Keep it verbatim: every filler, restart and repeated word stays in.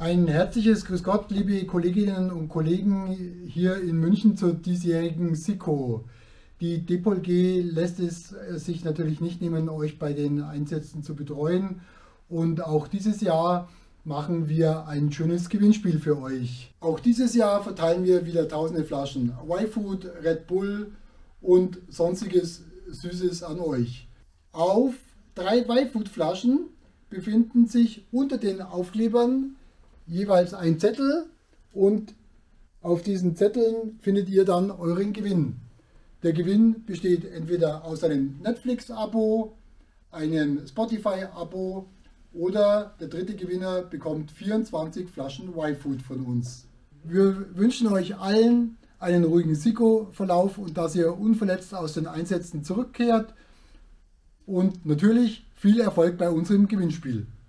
Ein herzliches Grüß Gott, liebe Kolleginnen und Kollegen hier in München zur diesjährigen SIKO. Die D P O L G lässt es sich natürlich nicht nehmen, euch bei den Einsätzen zu betreuen. Und auch dieses Jahr machen wir ein schönes Gewinnspiel für euch. Auch dieses Jahr verteilen wir wieder tausende Flaschen Y-Food, Red Bull und sonstiges Süßes an euch. Auf drei Y-Food Flaschen befinden sich unter den Aufklebern jeweils ein Zettel und auf diesen Zetteln findet ihr dann euren Gewinn. Der Gewinn besteht entweder aus einem Netflix-Abo, einem Spotify-Abo oder der dritte Gewinner bekommt vierundzwanzig Flaschen Y-Food von uns. Wir wünschen euch allen einen ruhigen SIKO-Verlauf und dass ihr unverletzt aus den Einsätzen zurückkehrt und natürlich viel Erfolg bei unserem Gewinnspiel.